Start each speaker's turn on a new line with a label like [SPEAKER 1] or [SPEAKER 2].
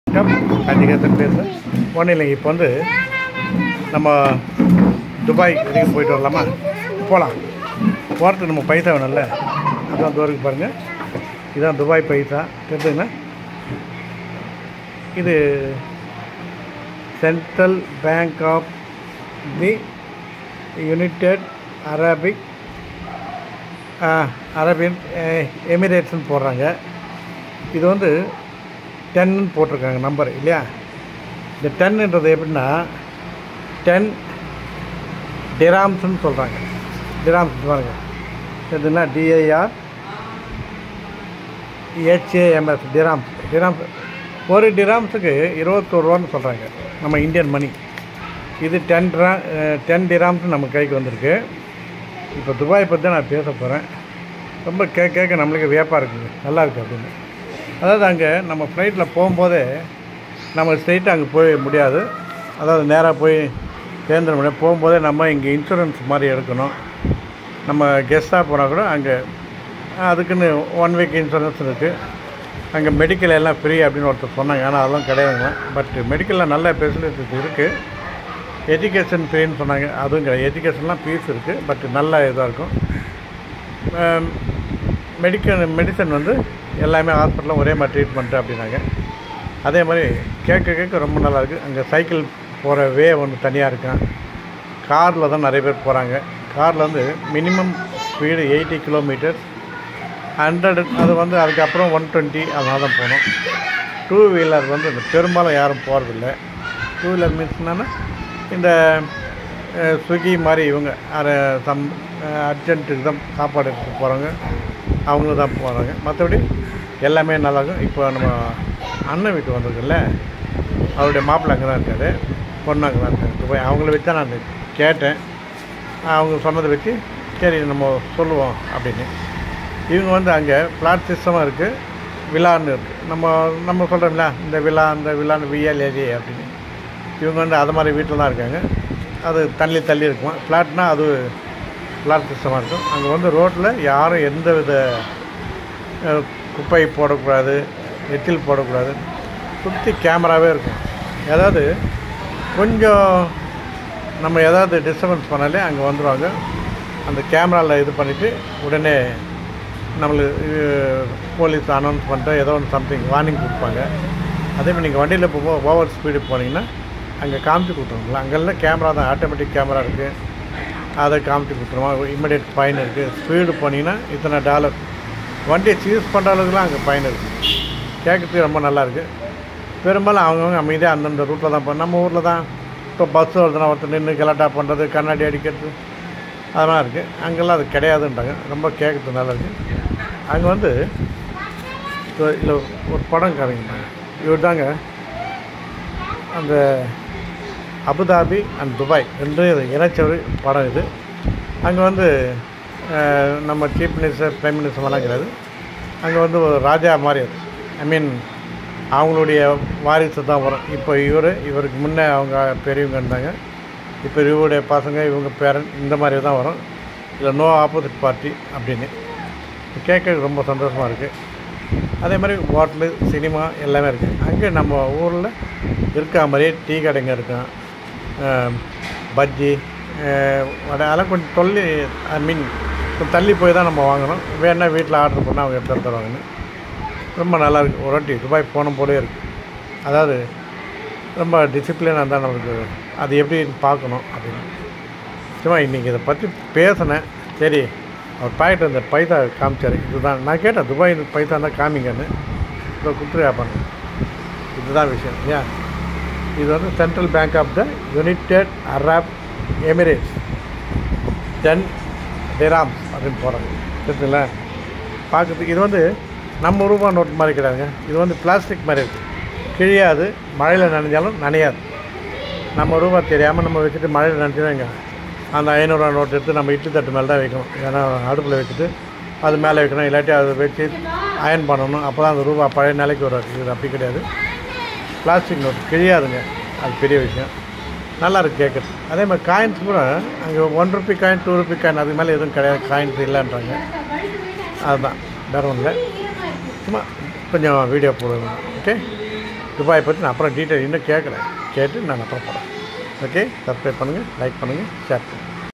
[SPEAKER 1] கண்டிப்பாக பேசுகிறேன். ஒன்றும் இல்லைங்க. இப்போ வந்து நம்ம துபாய் வரைக்கும் போயிட்டு வரலாமா? போகலாம். போகிறதுக்கு நம்ம பைசா வேணும்ல, அதான் தூரத்துக்கு பாருங்கள். இதுதான் துபாய் பைசா தெரிஞ்சுங்கண்ணா. இது Central Bank of the United Arabian எமிரேட்ஸ்ன்னு போடுறாங்க. இது வந்து 10ன்னு போட்டிருக்காங்க நம்பர் இல்லையா? இந்த 10ன்றது எப்படின்னா 10 டிராம்ஸ்ன்னு சொல்கிறாங்க. டிராம்ஸ் பாருங்க, எதுனா DIRHAMS டிராம்ஸ். டிராம்ஸ் ஒரு டிராம்ஸுக்கு 21 ரூபான்னு சொல்கிறாங்க நம்ம இந்தியன் மணி. இது 10 டிராம்ஸ் நம்ம கைக்கு வந்திருக்கு. இப்போ துபாய் பற்றி நான் பேச போகிறேன். ரொம்ப கேட்க நம்மளுக்கு வியப்பாக இருக்குங்க, நல்லா இருக்குது அப்படின்னு. அதாவது அங்கே நம்ம ஃப்ளைட்டில் போகும்போதே நம்ம ஸ்ட்ரெயிட்டாக அங்கே போய் முடியாது. அதாவது நேராக போய் சேர்ந்துட முடியாது. போகும்போதே நம்ம இங்கே இன்சூரன்ஸ் மாதிரி எடுக்கணும். நம்ம கெஸ்ட்டாக போனால் கூட அங்கே அதுக்குன்னு 1 வீக் இன்சூரன்ஸ் இருக்குது. அங்கே மெடிக்கல் எல்லாம் ஃப்ரீ அப்படின்னு ஒருத்தர் சொன்னாங்க. ஆனால் அதெல்லாம் கிடையாதுங்க. பட் மெடிக்கலில் நல்ல ஃபெசிலிட்டிஸ் இருக்குது. எஜுகேஷன் ஃப்ரீன்னு சொன்னாங்க, அதுவும் கிடையாது. எஜுகேஷன்லாம் ஃபீஸ் இருக்குது, பட் நல்ல இதாக இருக்கும். மெடிசன் வந்து எல்லாமே ஹாஸ்பிட்டலில் ஒரே மாதிரி ட்ரீட்மெண்ட்டு அப்படின்னாங்க. அதே மாதிரி கேட்க ரொம்ப நல்லாயிருக்கு. அங்கே சைக்கிள் போகிற வே ஒன்று தனியாக இருக்கும். காரில் தான் நிறைய பேர் போகிறாங்க. காரில் வந்து மினிமம் ஸ்பீடு 80 கிலோமீட்டர்ஸ், 100 அது வந்து அதுக்கப்புறம் 120 அதனால தான் போகணும். 2 வீலர் வந்து இந்த பெரும்பாலும் யாரும் போகிறதில்ல. 2 வீலர் மீன்ஸ் என்னென்னா இந்த ஸ்விக்கி மாதிரி இவங்க அர்ஜென்ட்டுக்கு தான் சாப்பாடு எடுத்து போகிறாங்க, அவங்களும் தான் போகிறாங்க. மற்றபடி எல்லாமே நல்லாயிருக்கும். இப்போ நம்ம அண்ணன் வீட்டு வந்திருக்குல்ல, அவருடைய மாப்பிள்ளை அங்கே தான் இருக்காரு, பொண்ணு அங்கே தான் இருக்காரு துபாய். அவங்கள வச்சு தான் நான் கேட்டேன். அவங்க சொன்னதை வச்சு சரி நம்ம சொல்லுவோம் அப்படின்னு. இவங்க வந்து அங்கே ஃப்ளாட் சிஸ்டமாக இருக்குது, விழான்னு இருக்குது. நம்ம சொல்கிறோம்ல இந்த விழா அந்த விழான்னு VLAG அப்படின்னு. இவங்க வந்து அது மாதிரி வீட்டில் தான் இருக்காங்க. அது தள்ளி இருக்குமா ஃப்ளாட்னால் அது ஃப்ளாட் சிஸ்டமாக இருக்கும். அங்கே வந்து ரோட்டில் யாரும் எந்த வித குப்பை போடக்கூடாது, எச்சில் போடக்கூடாது. சுற்றி கேமராவே இருக்கும். ஏதாவது கொஞ்சம் நம்ம ஏதாவது டிஸ்டர்பன்ஸ் பண்ணாலே அங்கே வந்துடுவாங்க. அந்த கேமராவில் இது பண்ணிவிட்டு உடனே நம்மளுக்கு போலீஸ் அனௌன்ஸ் பண்ணிட்டு ஏதோ ஒன்று சம்திங் வார்னிங் கொடுப்பாங்க. அதேமாதிரி நீங்கள் வண்டியில் ஓவர் ஸ்பீடு போனீங்கன்னா அங்கே காமிச்சு கொடுத்துருங்களா. அங்கெல்லாம் கேமரா தான், ஆட்டோமேட்டிக் கேமரா இருக்குது, அதை காமிச்சு கொடுத்துருமா. இமிடியேட் ஃபைன் இருக்குது. ஸ்பீடு போனீங்கன்னா இத்தனை $. வண்டியை சீஸ் பண்ணுற அளவுக்குலாம் அங்கே ஃபைன் இருக்குது. கேட்குறதுக்கு ரொம்ப நல்லாயிருக்கு. பெரும்பாலும் அவங்கவுங்க அமைதியாக அந்தந்த ரூட்டில் தான் போகணும். நம்ம ஊரில் தான் இப்போ பஸ் வருதுன்னா ஒருத்தர் நின்று கலாட்டா பண்ணுறது, கண்ணாடி அடிக்கிறது அதெல்லாம் இருக்குது. அங்கெல்லாம் அது கிடையாதுன்றாங்க. ரொம்ப கேட்குறது நல்லா இருக்குது. அங்கே வந்து இல்லை ஒரு படம் காமிங்க. இவர் தாங்க அந்த அபுதாபி அண்ட் துபாய் ரெண்டும் இணைச்ச ஒரு படம் இது. அங்கே வந்து நம்ம சீஃப் மினிஸ்டர், பிரைம் மினிஸ்டர்லாம் கிடையாது. அங்கே வந்து ஒரு ராஜா மாதிரி அது. ஐ மீன் அவங்களுடைய வாரிசு தான் வரும். இப்போ இவருக்கு முன்னே அவங்க பெரியவங்க இருந்தாங்க, இப்போ இவருடைய பசங்க, இவங்க பேரன், இந்த மாதிரி தான் வரும். இல்லை நோ ஆப்போசிட் பார்ட்டி அப்படின்னு. கேட்க ரொம்ப சந்தோஷமாக இருக்குது. அதே மாதிரி ஹோட்டலு, சினிமா எல்லாமே இருக்குது. அங்கே நம்ம ஊரில் இருக்கா மாதிரியே டீ கடைங்க இருக்கும், பஜ்ஜி வடை, அதெல்லாம் கொஞ்சம் ஐ மீன் கொஞ்சம் தள்ளி போய் தான் நம்ம வாங்கணும். வேணா வீட்டில் ஆர்டர் பண்ணால் அவங்க எடுத்து தருவாங்கன்னு. ரொம்ப நல்லாயிருக்கு. ஒரு வாட்டி துபாய் போன போலே இருக்குது. அதாவது ரொம்ப டிசிப்ளினாக இருந்தால் நம்மளுக்கு அது எப்படின்னு பார்க்கணும் அப்படின்னு. சும்மா இன்றைக்கி இதை பற்றி பேசினேன். சரி அவர் பாயிட்டு அந்த பைசா காமிச்சார். இதுதான் நான் கேட்டேன், துபாய் பைசா இருந்தால் காமிங்கன்னு. இப்போ கொடுத்துருக்காப்பாங்க. இதுதான் விஷயம் இல்லையா? இது வந்து Central Bank of the United Arab Emirates 10 dirhams அப்படின்னு போகிறாங்க. தெரிஞ்சுங்களா? பார்க்குறதுக்கு இது வந்து நம்ம ரூபா நோட் மாதிரி கிடையாதுங்க. இது வந்து பிளாஸ்டிக் மாதிரி இருக்குது, கிழியாது, மழையில் நனைஞ்சாலும் நனையாது. நம்ம ரூபா தெரியாமல் நம்ம வச்சுட்டு மழையில் நனைஞ்சிடுவாங்க. அந்த 500 ரூபா நோட் எடுத்து நம்ம இட்லி தட்டு மேலே தான் வைக்கணும். ஏன்னா அடுப்பில் வச்சுட்டு அது மேலே வைக்கணும், இல்லாட்டி அதை வச்சு அயன் பண்ணணும். அப்போ தான் அந்த ரூபா பழைய நிலைக்கு வரும். இது அப்படி கிடையாது, பிளாஸ்டிக் நோட் கிழியாதுங்க. அது பெரிய விஷயம். நல்லாயிருக்கு கேட்குறது. அதே மாதிரி காயின்ஸ் கூட அங்கே 1 ரூபி காயின், 2 ரூபி காயின், அதுக்கு மேலே எதுவும் கிடையாது. காயின்ஸ் இல்லைன்றாங்க. அதுதான் வேறு ஒன்றும் இல்லை. சும்மா கொஞ்சம் வீடியோ போடுங்க. ஓகே. துபாயை பற்றி நான் அப்புறம் டீட்டெயில் இன்னும் கேட்குறேன், கேட்டு நான் அப்புறம் போகிறேன். ஓகே, சப்ஸ்கிரைப் பண்ணுங்கள், லைக் பண்ணுங்கள், ஷேர் பண்ணுங்கள்.